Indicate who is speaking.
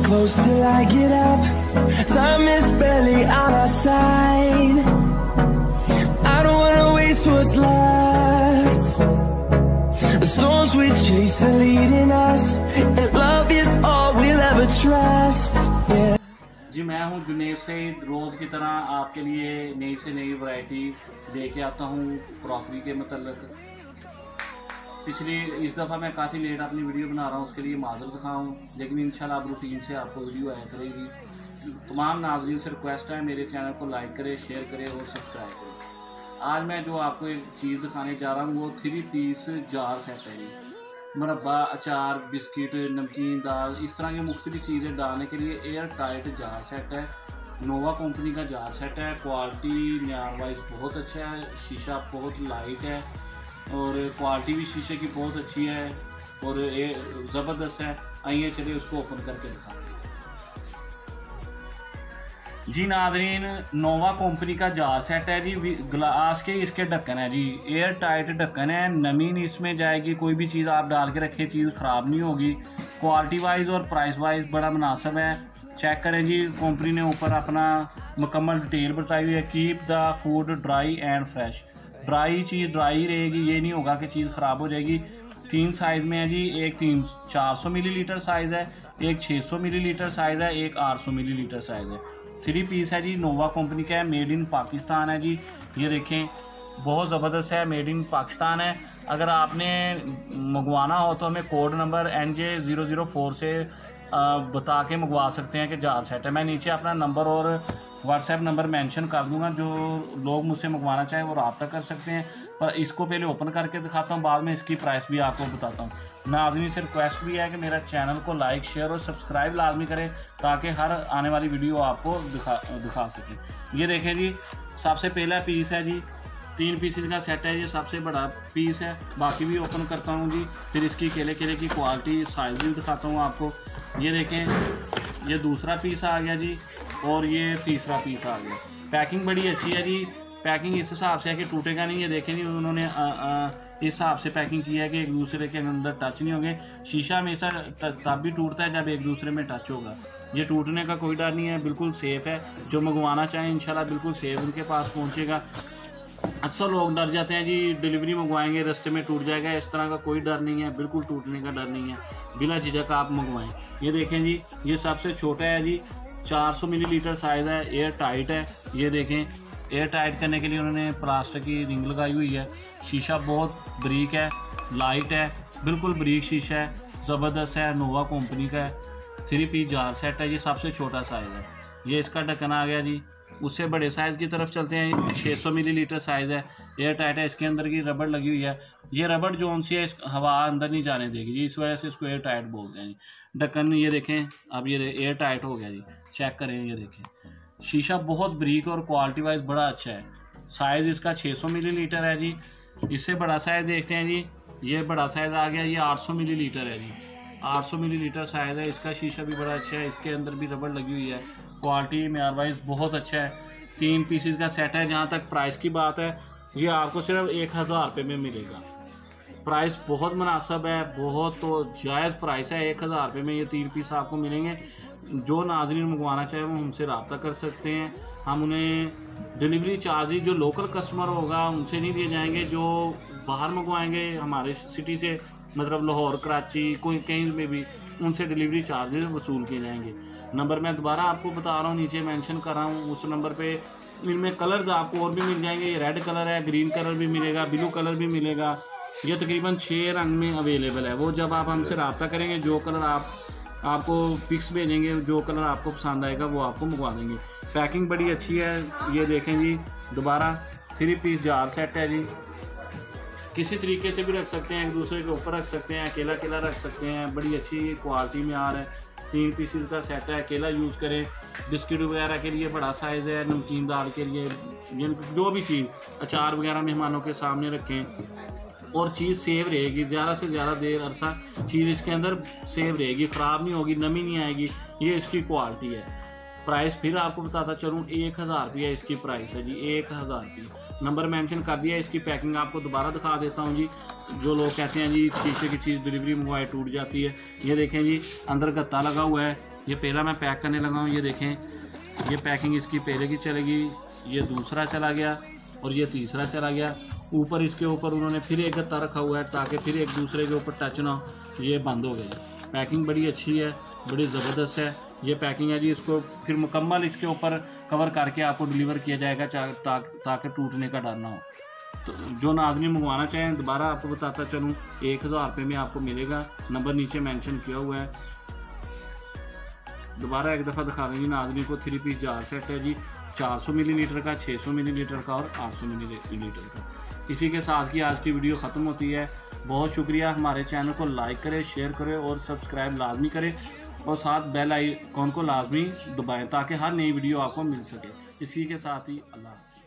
Speaker 1: close till I get up. Time is barely on our side. I don't wanna waste what's left. The storms we chase are leading us, and love is all we'll ever trust. Yeah.
Speaker 2: जी मैं हूं जुनेद सईद। रोज़ की तरह आपके लिए नई से नई variety लेके आता हूं क्रॉकरी के मतलब। इस दफ़ा मैं काफ़ी लेट अपनी वीडियो बना रहा हूं, उसके लिए माज़रत दिखाऊँ, लेकिन इंशाल्लाह अब रूटीन से आपको वीडियो आया करेगी। तमाम नाज़रीन से रिक्वेस्ट है मेरे चैनल को लाइक करें, शेयर करें और सब्सक्राइब करें। आज मैं जो आपको एक चीज़ दिखाने जा रहा हूँ वो 3 पीस जार सेट है जी। मुरब्बा, अचार, बिस्किट, नमकीन, दाल, इस तरह की मुख्तलिफ चीज़ें डालने के लिए एयर टाइट जार सेट है। नोवा कंपनी का जार सेट है। क्वालिटी म्यार वाइज बहुत अच्छा है। शीशा बहुत लाइट है और क्वालिटी भी शीशे की बहुत अच्छी है और ये ज़बरदस्त है। आइए चलिए उसको ओपन करके दिखाते हैं। जी नाज़रीन, नोवा कंपनी का जार सेट है जी। ग्लास के इसके ढक्कन है जी, एयर टाइट ढक्कन है, नमी नहीं इसमें जाएगी। कोई भी चीज़ आप डाल के रखें चीज़ ख़राब नहीं होगी। क्वालिटी वाइज और प्राइस वाइज बड़ा मुनासिब है। चेक करें जी, कंपनी ने ऊपर अपना मुकम्मल डिटेल बताई हुई है। Keep the food dry and fresh. Dry चीज़ ड्राई रहेगी, ये नहीं होगा कि चीज़ ख़राब हो जाएगी। 3 साइज़ में है जी। एक 400 मिलीलीटर साइज़ है, एक 600 मिलीलीटर साइज़ है, एक 800 मिलीलीटर साइज़ है। 3 पीस है जी। नोवा कंपनी का है, मेड इन पाकिस्तान है जी। ये देखें बहुत ज़बरदस्त है, मेड इन पाकिस्तान है। अगर आपने मंगवाना हो तो हमें कोड नंबर NJ004 से बता के मंगवा सकते हैं कि जार सेट है। मैं नीचे अपना नंबर और व्हाट्सएप नंबर मेंशन कर दूंगा, जो लोग मुझसे मंगवाना चाहें वो रब्ता कर सकते हैं। पर इसको पहले ओपन करके दिखाता हूँ, बाद में इसकी प्राइस भी आपको बताता हूँ। नाज़रीन से रिक्वेस्ट भी है कि मेरा चैनल को लाइक, शेयर और सब्सक्राइब लाजमी करें ताकि हर आने वाली वीडियो आपको दिखा सकें। ये देखें जी, सबसे पहला पीस है जी। 3 पीसेस का सेट है, ये सबसे बड़ा पीस है। बाकी भी ओपन करता हूँ जी, फिर इसकी केले केले की क्वालिटी साइज़ भी दिखाता हूँ आपको। ये देखें, ये दूसरा पीस आ गया जी और ये तीसरा पीस आ गया। पैकिंग बड़ी अच्छी है जी। पैकिंग इस हिसाब से है कि टूटेगा नहीं। ये देखें जी, उन्होंने इस हिसाब से पैकिंग की है कि एक दूसरे के अंदर टच नहीं होंगे। शीशा हमेशा तब भी टूटता है जब एक दूसरे में टच होगा। ये टूटने का कोई डर नहीं है, बिल्कुल सेफ़ है। जो मंगवाना चाहें इंशाल्लाह बिल्कुल सेफ़ उनके पास पहुँचेगा। अक्सर लोग डर जाते हैं जी, डिलीवरी मंगवाएंगे रास्ते में टूट जाएगा। इस तरह का कोई डर नहीं है, बिल्कुल टूटने का डर नहीं है। बिना झिझक आप मंगवाएं। ये देखें जी, ये सबसे छोटा है जी, 400 मिलीलीटर साइज़ है, एयर टाइट है। ये देखें, एयर टाइट करने के लिए उन्होंने प्लास्टिक की रिंग लगाई हुई है। शीशा बहुत बारीक है, लाइट है, बिल्कुल बारीक शीशा है, ज़बरदस्त है। नोवा कंपनी का है। 3 पीस जार सेट है। ये सबसे छोटा साइज़ है। ये इसका ढक्कन आ गया जी। उससे बड़े साइज़ की तरफ चलते हैं। 600 मिलीलीटर साइज़ है, एयर टाइट है। इसके अंदर की रबड़ लगी हुई है। ये रबड़ जो उनसे है, हवा अंदर नहीं जाने देगी जी, इस वजह से इसको एयर टाइट बोलते हैं जी। ढक्कन ये देखें, अब ये एयर टाइट हो गया जी। चेक करें, ये देखें, शीशा बहुत बारीक और क्वालिटी वाइज बड़ा अच्छा है। साइज़ इसका 600 मिलीलीटर है जी। इससे बड़ा साइज़ देखते हैं जी। ये बड़ा साइज़ आ गया, ये 800 मिलीलीटर है जी। 800 मिलीलीटर साइज़ है। इसका शीशा भी बड़ा अच्छा है, इसके अंदर भी रबड़ लगी हुई है। क्वालिटी म्यार वाइज बहुत अच्छा है। 3 पीसेस का सेट है। जहाँ तक प्राइस की बात है, ये आपको सिर्फ 1000 रुपये में मिलेगा। प्राइस बहुत मुनासिब है, बहुत तो जायज़ प्राइस है। 1000 रुपये में ये 3 पीस आपको मिलेंगे। जो नाज़रीन मंगवाना चाहे वो हमसे रब्ता कर सकते हैं। हम उन्हें डिलीवरी चार्जेस जो लोकल कस्टमर होगा उनसे नहीं दिए जाएंगे। जो बाहर मंगवाएंगे हमारे सिटी से, मतलब लाहौर, कराची, कोई कहीं में भी, उनसे डिलीवरी चार्जेस वसूल किए जाएंगे। नंबर मैं दोबारा आपको बता रहा हूँ, नीचे मेंशन कर रहा हूँ। उस नंबर पे इनमें कलर्स आपको और भी मिल जाएंगे। ये रेड कलर है, ग्रीन कलर भी मिलेगा, ब्लू कलर भी मिलेगा। ये तकरीबन 6 रंग में अवेलेबल है। वो जब आप हमसे रब्ता करेंगे, जो कलर आपको पिक्स भेजेंगे, जो कलर आपको पसंद आएगा वो आपको मंगवा देंगे। पैकिंग बड़ी अच्छी है। ये देखें जी, दोबारा 3 पीस जार सेट है जी। किसी तरीके से भी रख सकते हैं, एक दूसरे के ऊपर रख सकते हैं, अकेला अकेला रख सकते हैं। बड़ी अच्छी क्वालिटी में आ रहा है। 3 पीसेस का सेट है, अकेला यूज़ करें। बिस्किट वगैरह के लिए बड़ा साइज़ है, नमकीन दाल के लिए, जो भी चीज़, अचार वगैरह मेहमानों के सामने रखें और चीज़ सेव रहेगी। ज़्यादा से ज़्यादा देर अरसा चीज़ इसके अंदर सेव रहेगी, ख़राब नहीं होगी, नमी नहीं आएगी। ये इसकी क्वालिटी है। प्राइस फिर आपको बताता चलूँ, 1000 रुपये इसकी प्राइस है जी, 1000 रुपये। नंबर मेंशन कर दिया। इसकी पैकिंग आपको दोबारा दिखा देता हूँ जी। जो लोग कहते हैं जी शीशे की चीज़ डिलीवरी मंगवाए टूट जाती है, ये देखें जी, अंदर गत्ता लगा हुआ है। ये पहला मैं पैक करने लगा हूँ। ये देखें, ये पैकिंग इसकी पहले की चलेगी, ये दूसरा चला गया और ये तीसरा चला गया। ऊपर इसके ऊपर उन्होंने फिर एक गत्ता रखा हुआ है ताकि फिर एक दूसरे के ऊपर टच ना हो। ये बंद हो गया। पैकिंग बड़ी अच्छी है, बड़ी ज़बरदस्त है ये पैकिंग है जी। इसको फिर मुकम्मल इसके ऊपर कवर करके आपको डिलीवर किया जाएगा ताकि टूटने का डर ना हो। तो जो नाज़रीन मंगवाना चाहें, दोबारा आपको बताता चलूँ, 1000 रुपये में आपको मिलेगा। नंबर नीचे मेंशन किया हुआ है। दोबारा एक दफ़ा दिखा देंगे नाज़रीन को। 3 पीस जार सेट है जी, 400 मिलीलीटर का, 600 मिलीलीटर का और 800 मिलीलीटर का। इसी के साथ की आज की वीडियो ख़त्म होती है। बहुत शुक्रिया। हमारे चैनल को लाइक करें, शेयर करें और सब्सक्राइब लाजमी करें और साथ बेल आइकॉन को लाजमी दबाएं ताकि हर नई वीडियो आपको मिल सके। इसी के साथ ही अल्लाह हाफ़िज़।